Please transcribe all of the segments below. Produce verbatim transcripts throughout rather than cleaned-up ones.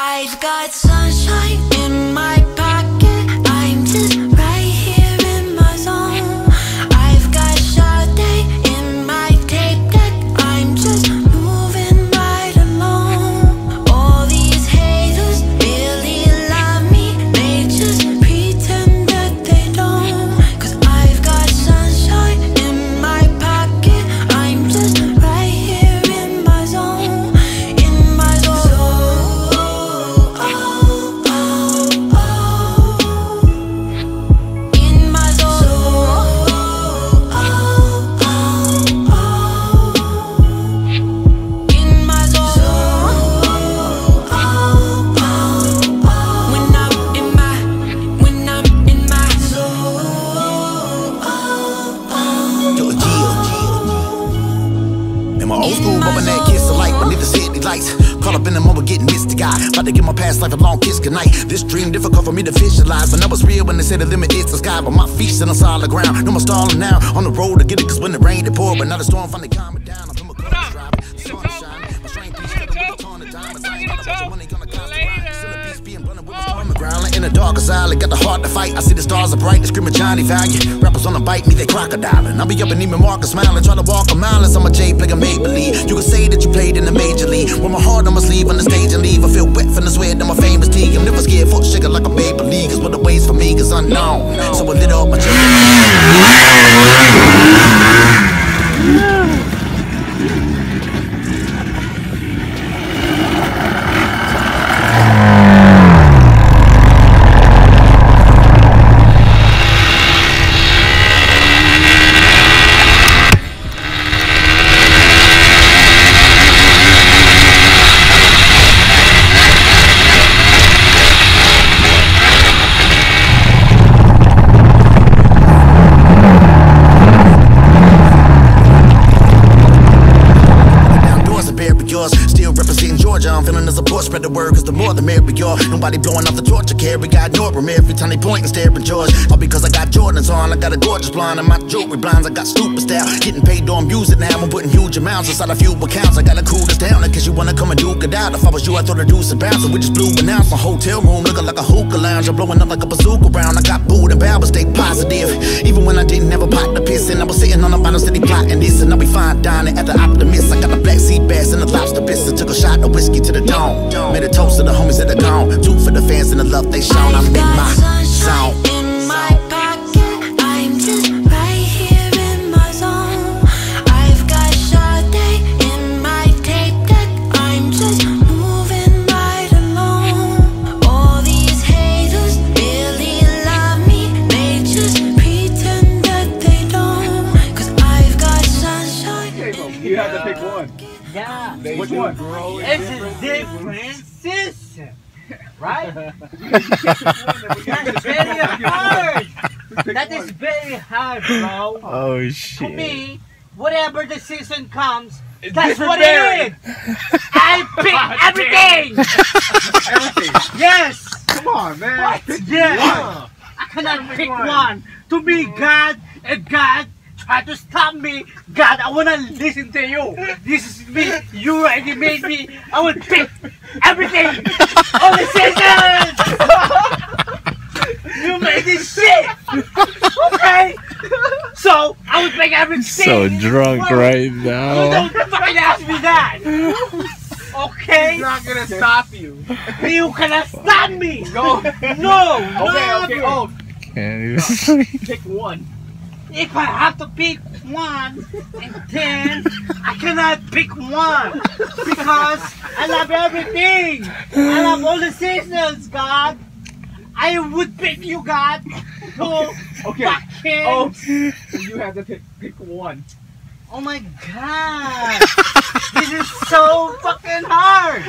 I've got sunshine in my pocket. I'm just right here in my zone. I've got Sade in my tape deck. I'm just moving right along. All these haters really love me. They just pretend that they don't. Cause I've got sunshine in my pocket. I'm just right here in my zone. In my zone. Caught up in the moment, getting misty eyed. About to give my past life a long kiss goodnight. This dream difficult for me to visualize, but I was real when they said the limit is the sky. But my feet still on solid ground. No more stalling now. On the road to get it, cause when it rained it poured, but now the storm finally calming down. I'm from a car driving, the sun is shining. My strength piece together with a ton of diamonds. I ain't got a bunch of money gonna cost the ride. Still a beast being blunted with a storm and growling. In the darkest alley, got the heart to fight. I see the stars are bright, they screaming Johnny Value. Rappers on the bite me, they crocodiling. I'll be up and even Marcus smiling, try to walk a mile as I'm a J playing Maybelline. You can say that you played in the major league. With my heart on my sleeve on the stage and leave. I feel wet from the sweat of my famous tea. I'm never scared, foot shaking like a baby league. Cause what the ways for me is unknown. So I lit up my chest. I'm feeling the support, spread the word, cause the more the merrier. Nobody blowing off the torch I carry. I ignore them every time they point and stare at George. All because I got Jordans on, I got a gorgeous blonde and my jewelry blinds. I got stupid style, getting paid on music now. I'm putting huge amounts inside a few accounts. I gotta cool this down in case you wanna come and duke it out. If I was you, I thought I'd do some bounce. So we just blew announced my hotel room looking like a hookah lounge. I'm blowing up like a bazooka round. I got booed and bad, but stay positive. Even when I didn't ever pop the piss, and I was sitting on the bottom city plotting this, and I'll be fine dining at the Optimist. I got a black sea bass and a lobster biscuit. Took a shot of whiskey to the dome. Made a toast to the homies that are gone. Two for the fans and the love they shown. I'm in my zone. In my pocket, I'm just right here in my zone. I've got Sade in my tape deck. I'm just moving right along. All these haters really love me. They just pretend that they don't. Cause I've got sunshine. You have to pick one. Yeah. Which one? It's a different system, right? That's very hard. That is very hard, bro. Oh shit. To me, whatever the season comes, It's that's what it is. I pick everything. Everything. Yes. Come on, man. What? Pick Yes. one. I cannot pick one. one. To me, God and God try to stop me. God, I wanna listen to you. This is me. You already made me. I will pick everything. All the seasons. You made this shit. Okay. So I will pick everything. So drunk right You now. don't fucking ask me that. Okay. It's not gonna stop you. You cannot stop me. Go. No. Okay, No. okay. Oh, Can't even sleep. pick one. If I have to pick one, and then I cannot pick one because I love everything. I love all the seasons, God. I would pick you, God. To Okay. fucking. Oh, you have to pick pick one. Oh my God. This is so fucking hard.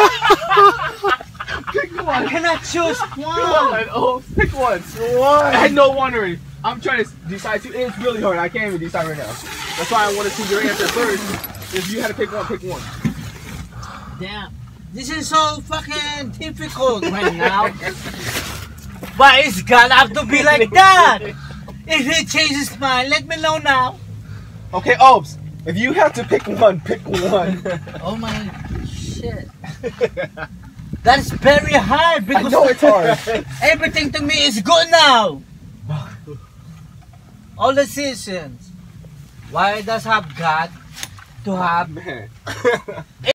Pick I one. cannot choose Pick one. one. Oh, pick one. One. I had no wondering. I'm trying to decide too. It's really hard. I can't even decide right now. That's why I want to see your answer first. If you had to pick one, pick one. Damn. This is so fucking difficult right now. Why it's gonna have to be like that? If he changes his mind, let me know now. Okay, Obes. If you have to pick one, pick one. Oh my shit. That's very hard I because know it's hard. everything to me is good now. All the seasons. Why does have God to have Man.